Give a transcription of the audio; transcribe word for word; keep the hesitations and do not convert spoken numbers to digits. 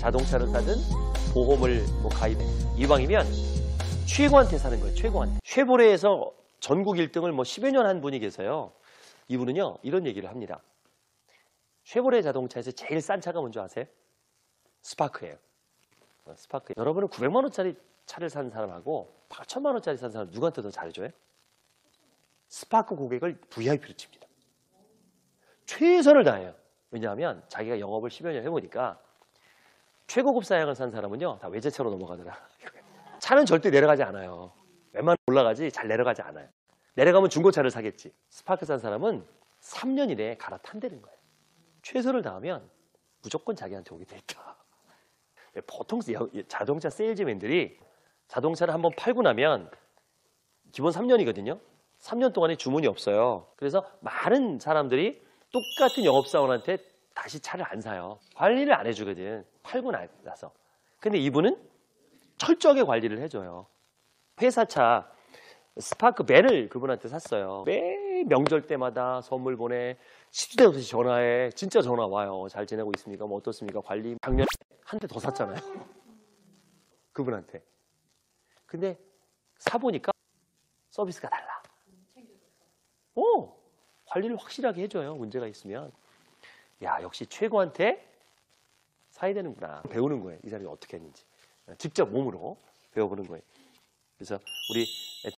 자동차를 사든 보험을 뭐 가입해. 이왕이면 최고한테 사는 거예요. 최고한테. 쉐보레에서 전국 일 등을 뭐 십여 년 한 분이 계세요. 이분은요 이런 얘기를 합니다. 쉐보레 자동차에서 제일 싼 차가 뭔지 아세요? 스파크예요. 스파크. 여러분은 구백만 원짜리 차를 산 사람하고 팔천만 원짜리 산 사람 누구한테 더 잘해줘요? 스파크 고객을 브이아이피로 칩니다. 최선을 다해요. 왜냐하면 자기가 영업을 십여 년 해보니까 최고급 사양을 산 사람은요 다 외제차로 넘어가더라. 차는 절대 내려가지 않아요. 웬만하면 올라가지 잘 내려가지 않아요. 내려가면 중고차를 사겠지. 스파크 산 사람은 삼 년 이내에 갈아탄다는 거예요. 최선을 다하면 무조건 자기한테 오게 돼 있다. 보통 자동차 세일즈맨들이 자동차를 한번 팔고 나면 기본 삼 년이거든요. 삼 년 동안에 주문이 없어요. 그래서 많은 사람들이 똑같은 영업사원한테 다시 차를 안 사요. 관리를 안 해주거든. 팔고 나서. 근데 이분은 철저하게 관리를 해줘요. 회사 차 스파크 밴을 그분한테 샀어요. 매 명절 때마다 선물 보내. 시도 때도 없이 전화해. 진짜 전화 와요. 잘 지내고 있습니까? 뭐 어떻습니까? 관리. 작년에 한 대 더 샀잖아요. 그분한테. 근데 사보니까 서비스가 달라. 오! 관리를 확실하게 해줘요. 문제가 있으면. 야, 역시 최고한테 사야 되는구나. 배우는 거예요. 이 사람이 어떻게 했는지. 직접 몸으로 배워보는 거예요. 그래서 우리